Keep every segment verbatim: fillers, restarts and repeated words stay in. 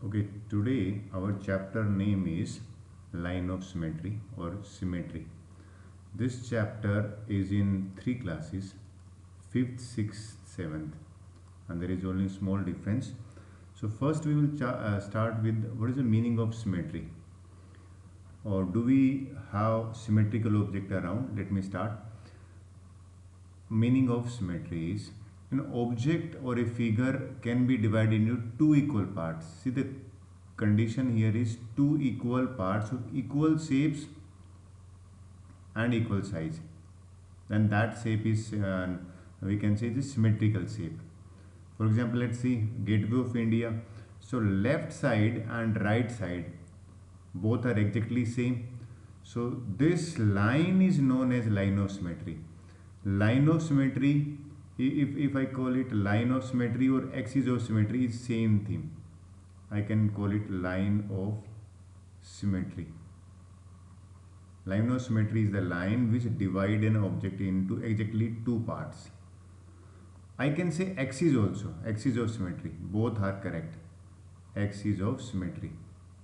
Okay, today our chapter name is Line of Symmetry or Symmetry. This chapter is in three classes, fifth, sixth, seventh, and there is only small difference. So first we will uh, start with what is the meaning of symmetry, or do we have symmetrical object around? Let me start. Meaning of symmetry is an object or a figure can be divided into two equal parts. See, the condition here is two equal parts of equal shapes and equal size, then that shape is uh, we can say the symmetrical shape. For example, let's see Gateway of India. So left side and right side both are exactly same, so this line is known as line of symmetry. Line of symmetry, if, if I call it line of symmetry or axis of symmetry, is same thing. I can call it line of symmetry. Line of symmetry is the line which divide an object into exactly two parts. I can say axis also, axis of symmetry, both are correct, axis of symmetry.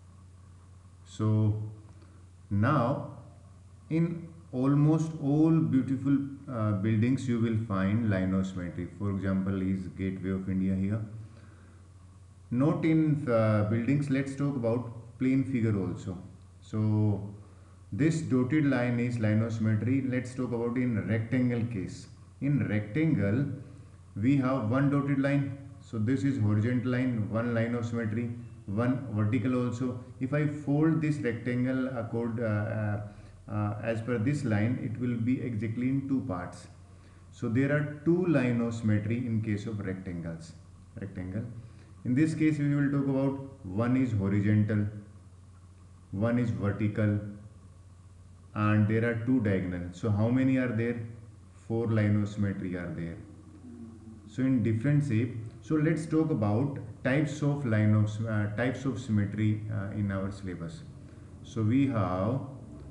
So now in almost all beautiful uh, buildings you will find line of symmetry. For example is Gateway of India here. Not in uh, buildings, let's talk about plane figure also. So this dotted line is line of symmetry. Let's talk about in rectangle case. In rectangle we have one dotted line, so this is horizontal line, one line of symmetry, one vertical also. If I fold this rectangle accord, uh, uh, uh, as per this line, it will be exactly in two parts. So there are two line of symmetry in case of rectangles. Rectangle. In this case we will talk about one is horizontal, one is vertical, and there are two diagonal. So how many are there? Four line of symmetry are there. So in different shape. So let's talk about types of line of uh, types of symmetry uh, in our syllabus. So we have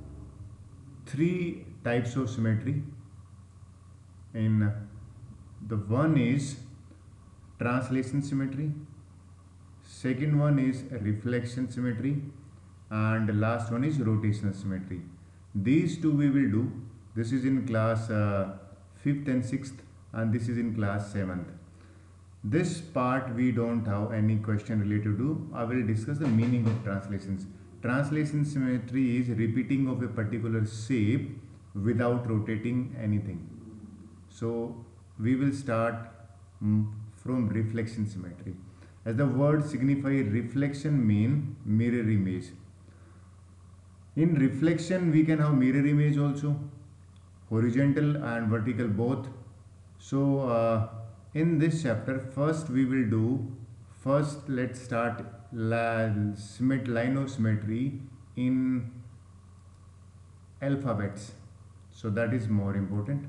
three types of symmetry. In the one is translation symmetry, second one is reflection symmetry, and the last one is rotational symmetry. These two we will do. This is in class uh, fifth and sixth, and this is in class seventh. This part we don't have any question related to. I will discuss the meaning of translations. Translation symmetry is repeating of a particular shape without rotating anything. So we will start mm, from reflection symmetry. As the word signify, reflection mean mirror image. In reflection we can have mirror image also, horizontal and vertical both. So uh, in this chapter first we will do, first let's start line of symmetry in alphabets. So that is more important.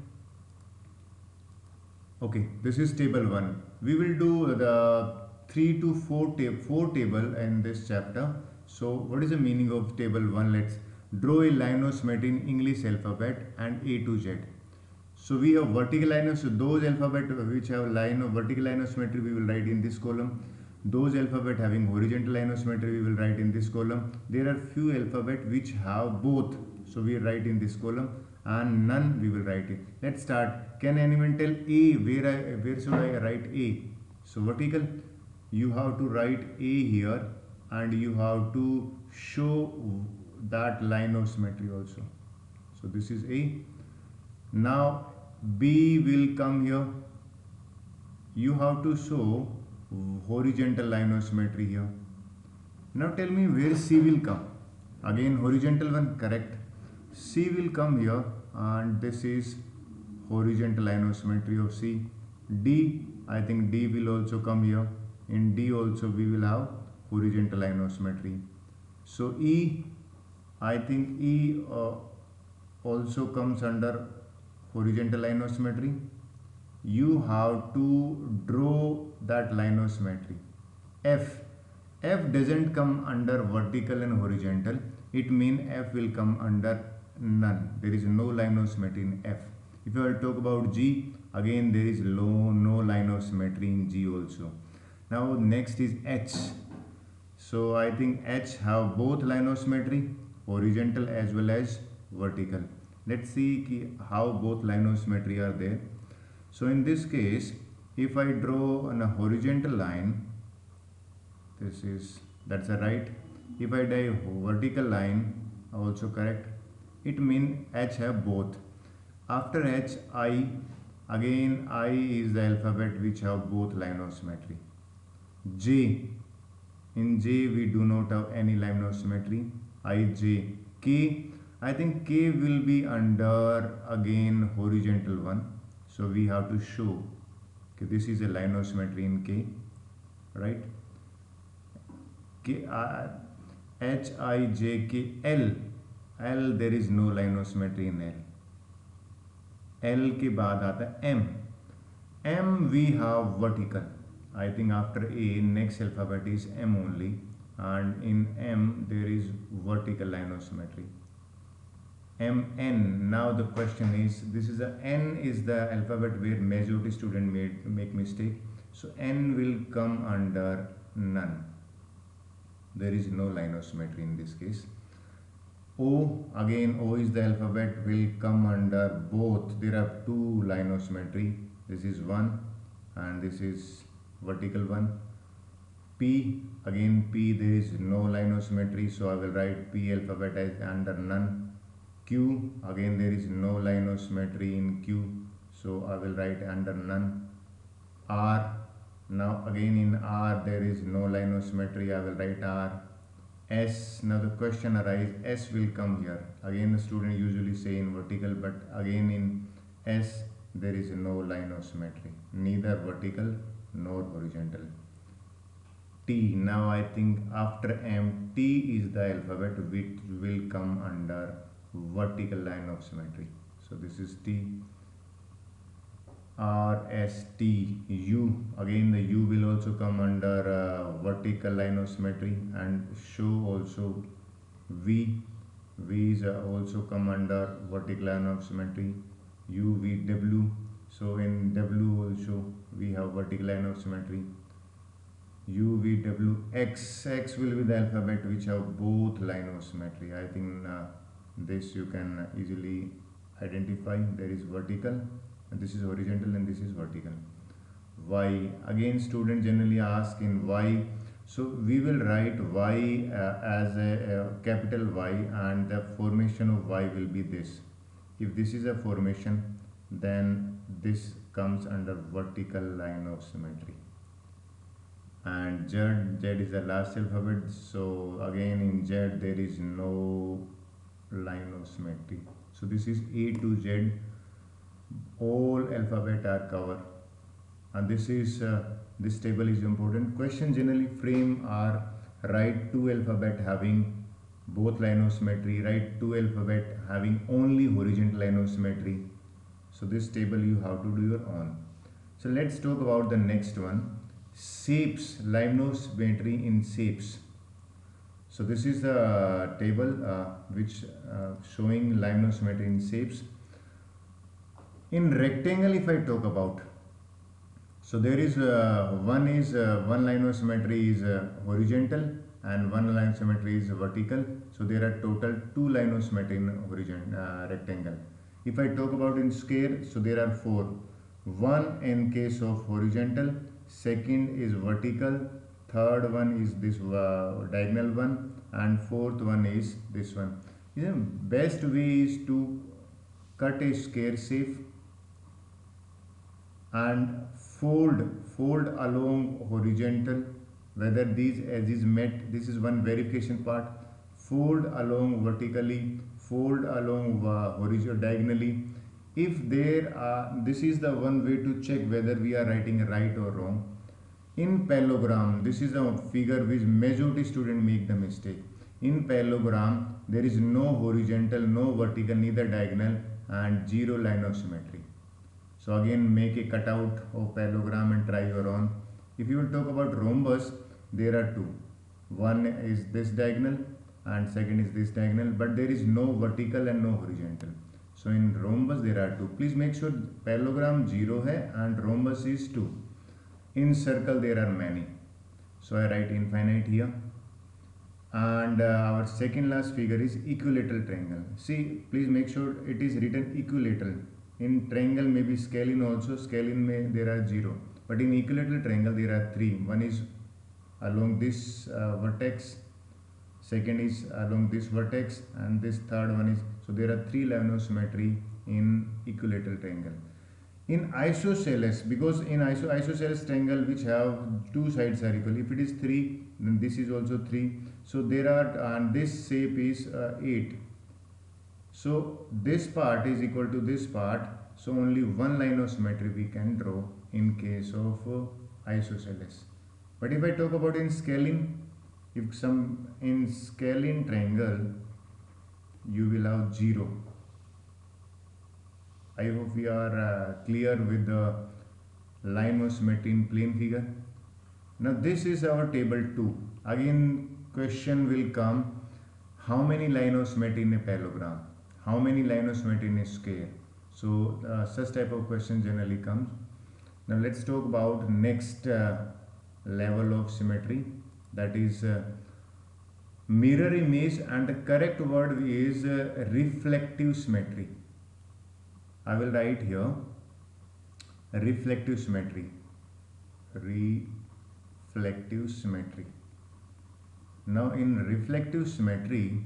Okay, this is table one. We will do the three to four, tab four table in this chapter. So what is the meaning of table one? Let's draw a line of symmetry in English alphabet and A to Z. So we have vertical line of, so those alphabet which have line of vertical line of symmetry we will write in this column. Those alphabet having horizontal line of symmetry we will write in this column. There are few alphabet which have both, so we write in this column, and none we will write it. Let's start. Can anyone tell A? Where I where should I write A? So vertical, you have to write A here, and you have to show that line of symmetry also. So this is A. Now B will come here. You have to show horizontal line of symmetry here. Now tell me where C will come. Again horizontal one, correct. C will come here, and this is horizontal line of symmetry of C. D, I think D will also come here. In D also we will have horizontal line of symmetry. So E, I think E uh, also comes under horizontal line of symmetry. You have to draw that line of symmetry. F, F doesn't come under vertical and horizontal. It means F will come under none. There is no line of symmetry in F. If you will talk about G, again there is low, no line of symmetry in G also. Now next is H. So I think H have both line of symmetry, horizontal as well as vertical. Let's see ki how both line of symmetry are there. So in this case, if I draw on a horizontal line, this is, that's a right. If I draw a vertical line, also correct. It means H have both. After H, I, again I is the alphabet which have both line of symmetry. J, in J we do not have any line of symmetry. I, J. K, I think K will be under again horizontal one. So we have to show okay, this is a line of symmetry in K, right? K, uh, H, I, J, K, L. L, there is no line of symmetry in L. L के बाद आता है M. M we have vertical. I think after A, next alphabet is M only, and in M there is vertical line of symmetry. M N. Now the question is, this is a N is the alphabet where majority student made make mistake. So N will come under none. There is no line of symmetry in this case. O, again O is the alphabet, will come under both. There are two line of symmetry. This is one and this is vertical one. P, again P, there is no line of symmetry, so I will write P alphabet as under none. Q, again there is no line of symmetry in Q, so I will write under none. R, now again in R there is no line of symmetry, I will write R. S, now the question arises, S will come here. Again the student usually say in vertical, but again in S there is no line of symmetry, neither vertical nor horizontal. T, now I think after M, T is the alphabet which will come under vertical line of symmetry. So this is T. R, S, T, U, again the U will also come under uh, vertical line of symmetry, and show also V. V is uh, also come under vertical line of symmetry. U, V, W. So in W also we have vertical line of symmetry. U, V, W, X. X will be the alphabet which have both line of symmetry. I think uh, this you can easily identify. There is vertical, and this is horizontal, and this is vertical. Y, again student generally ask in Y, so we will write Y uh, as a, a capital Y, and the formation of Y will be this. If this is a formation, then this comes under vertical line of symmetry. And Z, Z is the last alphabet, so again in Z there is no line of symmetry. So this is A to Z, all alphabet are covered, and this is uh, this table is important. Question generally frame are write two alphabet having both line of symmetry, write two alphabet having only horizontal line of symmetry. So this table you have to do your own. So let's talk about the next one, shapes, line of symmetry in shapes. So this is the table uh, which uh, showing line of symmetry in shapes. In rectangle, if I talk about, so there is uh, one is uh, one line of symmetry is uh, horizontal and one line of symmetry is vertical. So there are total two line of symmetry in horizontal uh, rectangle. If I talk about in square, so there are four. One in case of horizontal, second is vertical, third one is this uh, diagonal one, and fourth one is this one. You know, best way is to cut a square shape and fold fold along horizontal, whether these edges met. This is one verification part. Fold along vertically, fold along uh, horizontal diagonally. If there are, this is the one way to check whether we are writing right or wrong. In parallelogram, this is a figure which majority student make the mistake. In parallelogram, there is no horizontal, no vertical, neither diagonal, and zero line of symmetry. So again, make a cutout of parallelogram and try your own. If you will talk about rhombus, there are two. One is this diagonal and second is this diagonal, but there is no vertical and no horizontal. So in rhombus there are two. Please make sure parallelogram zero hai and rhombus is two. In circle there are many. So I write infinite here. And uh, our second last figure is equilateral triangle. See, please make sure it is written equilateral. In triangle maybe scalene also, scalene may there are zero, but in equilateral triangle there are three. One is along this uh, vertex, second is along this vertex, and this third one is, so there are three line of symmetry in equilateral triangle. In isosceles, because in iso isosceles triangle which have two sides are equal, if it is three, then this is also three. So there are, and this shape is uh, eight. So this part is equal to this part. So only one line of symmetry we can draw in case of uh, isosceles. But if I talk about in scalene, if some in scalene triangle, you will have zero. I hope we are uh, clear with the line of symmetry in plane figure. Now this is our table two. Again question will come, how many line of symmetry in a parallelogram? How many line of symmetry in a square? So uh, such type of question generally comes. Now let's talk about next uh, level of symmetry, that is uh, mirror image, and the correct word is uh, reflective symmetry. I will write here reflective symmetry. Reflective symmetry. Now in reflective symmetry,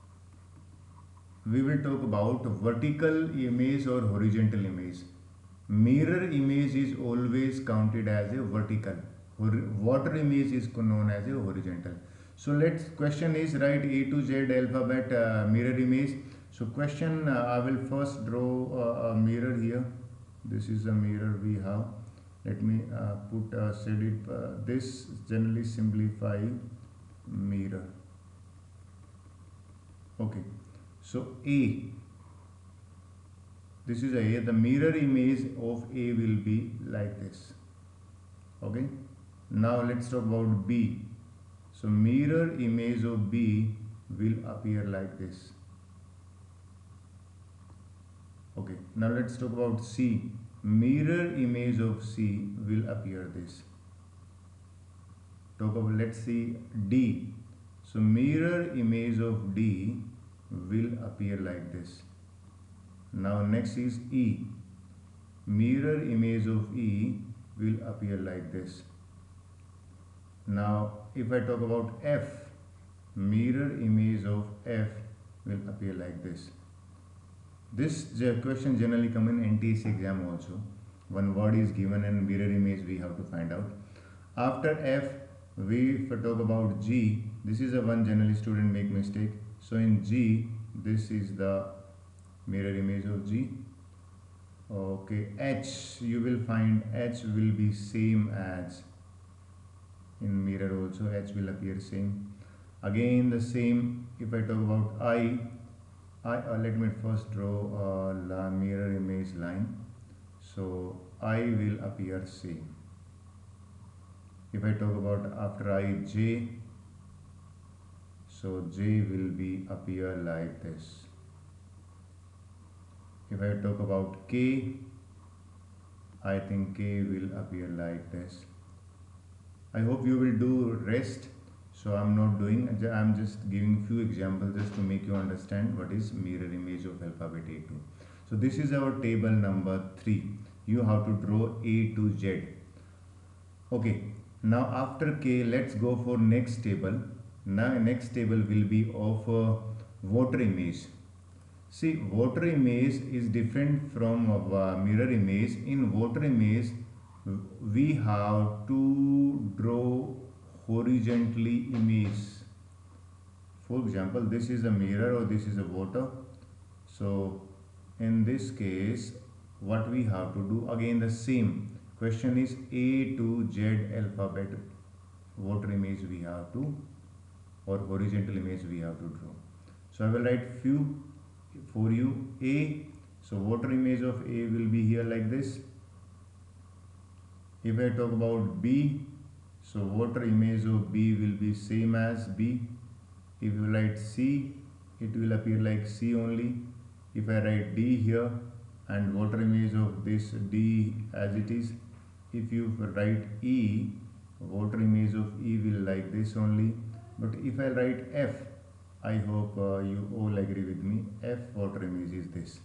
we will talk about vertical image or horizontal image. Mirror image is always counted as a vertical. Water image is known as a horizontal. So let's, question is write A to Z alphabet uh, mirror image. So question, uh, I will first draw uh, a mirror here. This is a mirror we have. Let me uh, put uh, set it. Uh, this generally simplify mirror. Okay. So A. This is A. The mirror image of A will be like this. Okay. Now let's talk about B. So mirror image of B will appear like this. Okay, now let's talk about C. Mirror image of C will appear this. Talk about, let's see D. So mirror image of D will appear like this. Now next is E. Mirror image of E will appear like this. Now if I talk about F, mirror image of F will appear like this. This question generally come in N T S C exam also. One word is given and mirror image we have to find out. After F, we if I talk about G, this is a one generally student make mistake. So in G, this is the mirror image of G. Okay, H, you will find H will be same as in mirror also, H will appear same. Again the same, if I talk about I, I uh, let me first draw a mirror image line. So I will appear same. If I talk about after I, J, so J will be appear like this. If I talk about K, I think K will appear like this. I hope you will do rest. So I'm not doing, I'm just giving few examples just to make you understand what is mirror image of alphabet A two. So this is our table number three. You have to draw A to Z. Okay, now after K, let's go for next table. Now next table will be of uh, water image. See, water image is different from uh, mirror image. In water image, we have to draw horizontally image. For example, this is a mirror or this is a water. So in this case, what we have to do, again the same question is A to Z alphabet water image we have to, or horizontal image we have to draw. So I will write few for you. A, so water image of A will be here like this. If I talk about B, so water image of B will be same as B. If you write C, it will appear like C only. If I write D here, and water image of this D as it is. If you write E, water image of E will like this only. But if I write F, I hope uh, you all agree with me, F water image is this.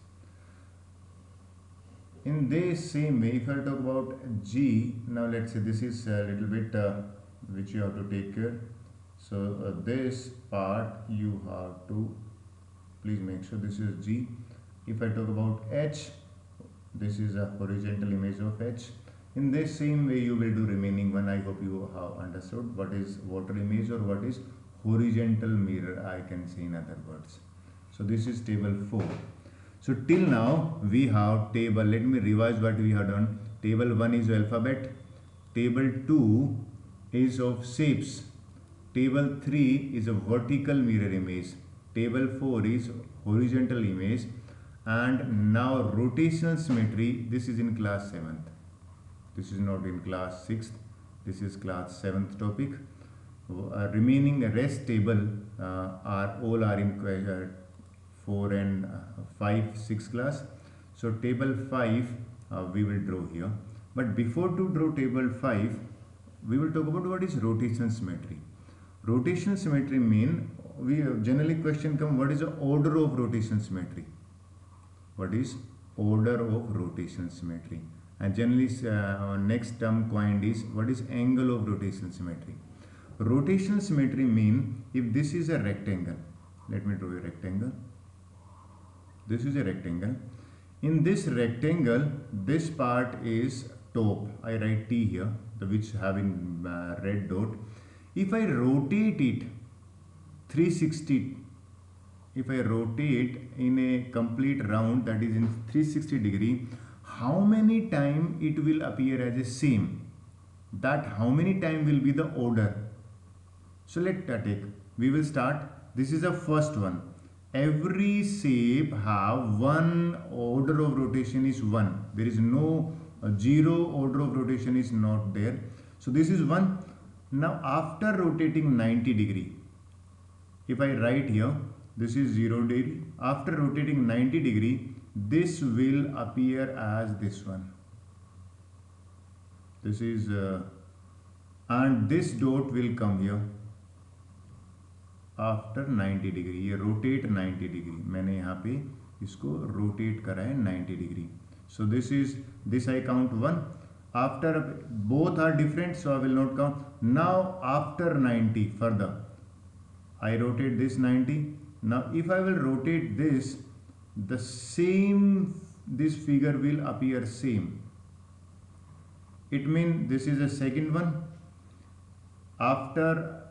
In this same way, if I talk about G, now let's say this is a little bit uh, which you have to take care. So uh, this part you have to please make sure this is G. If I talk about H, this is a horizontal image of H. In this same way you will do remaining one. I hope you have understood what is water image or what is horizontal mirror, I can say in other words. So this is table four. So till now we have table, let me revise what we have done. Table one is alphabet, table two is of shapes, table three is a vertical mirror image, table four is horizontal image, and now rotational symmetry, this is in class seventh. This is not in class sixth, this is class seventh topic. Uh, remaining rest table uh, are all are in uh, four and five, six class. So table five uh, we will draw here. But before to draw table five, we will talk about what is rotational symmetry. Rotational symmetry mean, we generally question come, what is the order of rotational symmetry? What is order of rotational symmetry? And generally uh, next term coined is what is angle of rotational symmetry. Rotational symmetry mean if this is a rectangle, let me draw a rectangle. This is a rectangle. In this rectangle, this part is top. I write T here, the which having uh, red dot. If I rotate it three sixty, if I rotate in a complete round, that is in three sixty degree, how many time it will appear as a same? That how many time will be the order? So let us take, we will start, this is the first one. Every shape have one order of rotation is one. There is no uh, zero order of rotation is not there. So this is one. Now after rotating ninety degree, if I write here, this is zero degree. After rotating ninety degree, this will appear as this one. This is, uh, and this dot will come here. After ninety degree, ये rotate ninety degree, मैंने यहाँ पे इसको rotate करा है ninety degree. So this is this I count one. After both are different, so I will not count. Now after ninety further I rotate this ninety. Now if I will rotate this, the same, this figure will appear same. It means this is a second one. After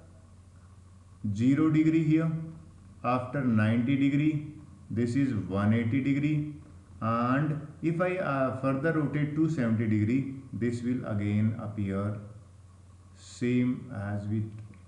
zero degree here, after ninety degree, this is one eighty degree, and if I uh, further rotate to seventy degree, this will again appear same as we,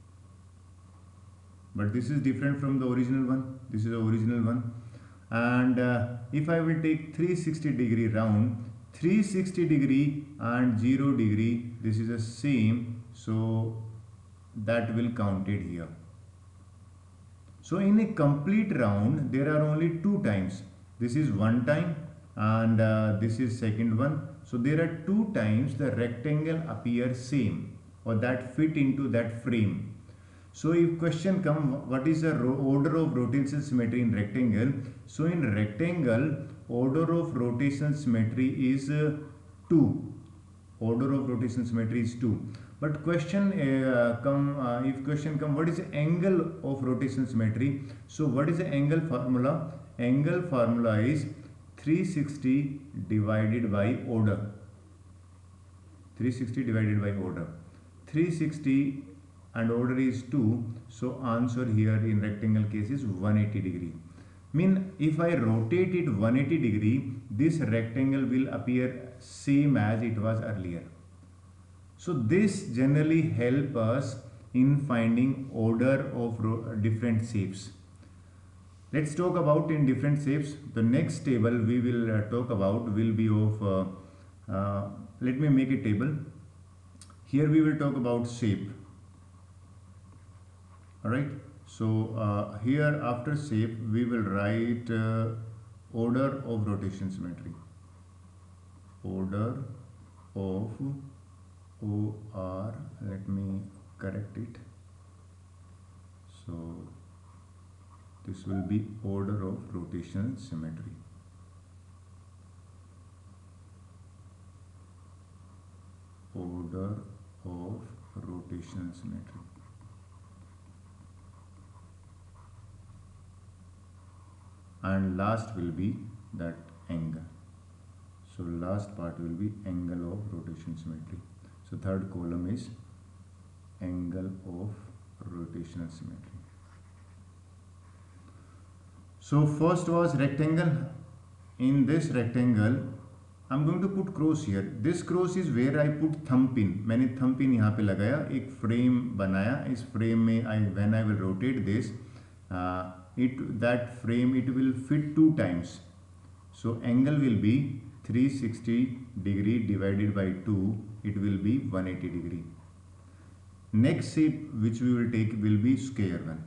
but this is different from the original one. This is the original one. And uh, if I will take three sixty degree round, three sixty degree and zero degree, this is the same, so that will count it here. So in a complete round, there are only two times. This is one time and uh, this is second one. So there are two times the rectangle appears same, or that fit into that frame. So if question come, what is the order of rotational symmetry in rectangle? So in rectangle, order of rotational symmetry is uh, two. Order of rotational symmetry is two. But question uh, come, uh, if question come, what is the angle of rotational symmetry? So what is the angle formula? Angle formula is three sixty divided by order. three sixty divided by order. three sixty and order is two, so answer here in rectangle case is one eighty degree. Mean if I rotate it one eighty degree, this rectangle will appear same as it was earlier. So this generally help us in finding order of different shapes. Let's talk about in different shapes. The next table we will uh, talk about will be of, uh, uh, let me make a table. Here we will talk about shape. Alright, so uh, here after shape we will write uh, order of rotation symmetry. Order of O R, let me correct it. So this will be order of rotational symmetry. Order of rotational symmetry. And last will be that angle. So last part will be angle of rotation symmetry. So third column is angle of rotational symmetry. So first was rectangle. In this rectangle I'm going to put cross here. This cross is where I put thumb pin. मैंने thumb pin यहाँ पे लगाया, एक frame बनाया. इस frame में I when I will rotate this, uh, it that frame it will fit two times. So angle will be three hundred sixty degree divided by two. It will be one hundred eighty degree. Next shape which we will take will be square one.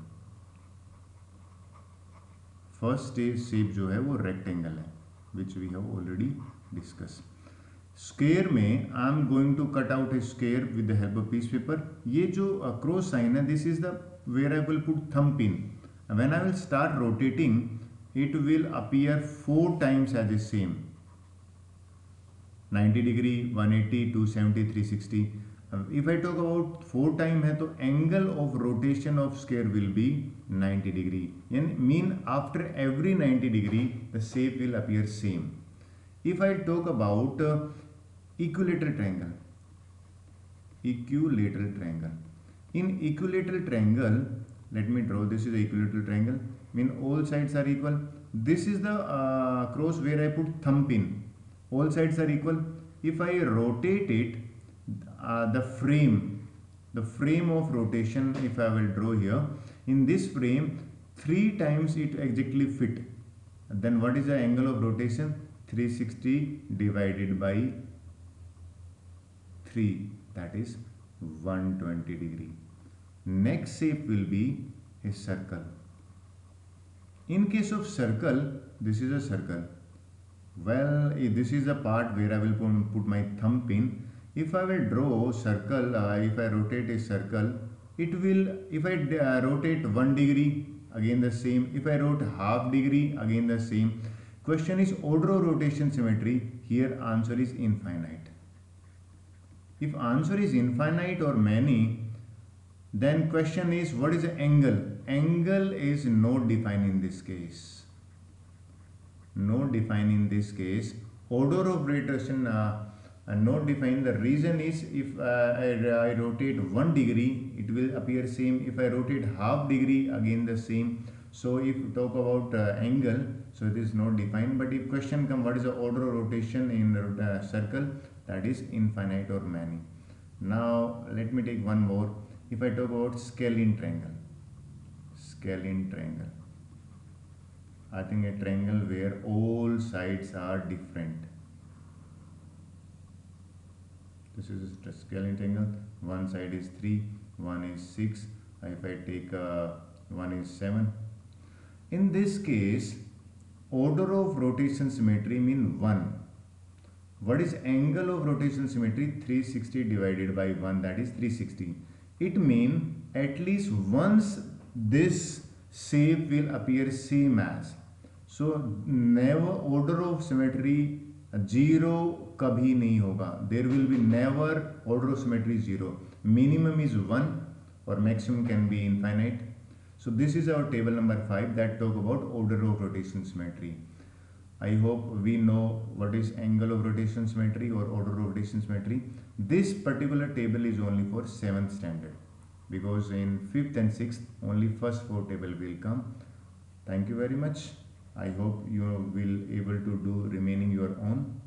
First shape जो है वो rectangle है, which we have already discussed. Square में I am going to cut out a square with the help of piece paper. ये जो cross sign है, this is the where I will put thumb pin. When I will start rotating, it will appear four times as the same. ninety degree, one eighty, two seventy, three sixty. If I talk about four time है तो angle of rotation of square will be ninety degree. And mean after every ninety degree the shape will appear same. If I talk about uh, equilateral triangle, equilateral triangle. In equilateral triangle, let me draw. This is the equilateral triangle. Mean all sides are equal. This is the uh, cross where I put thumb pin. All sides are equal. If I rotate it, uh, the frame, the frame of rotation, if I will draw here, in this frame, three times it exactly fit. Then what is the angle of rotation? three hundred sixty divided by three, that is one hundred twenty degree. Next shape will be a circle. In case of circle, this is a circle. Well, this is the part where I will put my thumb pin. If I will draw circle, uh, if I rotate a circle, it will, if I uh, rotate one degree, again the same. If I rotate half degree, again the same. Question is order of rotation symmetry. Here answer is infinite. If answer is infinite or many, then question is what is the angle? Angle is not defined in this case. Not defined in this case. Order of rotation uh, not defined. The reason is if uh, I, I rotate one degree, it will appear same. If I rotate half degree, again the same. So if you talk about uh, angle, so it is not defined. But if question come, what is the order of rotation in uh, circle? That is infinite or many. Now let me take one more. If I talk about scalene triangle, scalene triangle. I think a triangle where all sides are different. This is a scalene triangle. One side is three, one is six. If I take uh, one is seven. In this case, order of rotation symmetry mean one. What is angle of rotation symmetry? three hundred sixty divided by one, that is three hundred sixty. It means at least once this shape will appear same as. So never order of symmetry zero kabhi nahi hoga. There will be never order of symmetry zero. Minimum is one or maximum can be infinite. So this is our table number five that talk about order of rotation symmetry. I hope we know what is angle of rotation symmetry or order of rotation symmetry. This particular table is only for seventh standard because in fifth and sixth only first four table will come. Thank you very much. I hope you will able to do remaining your own.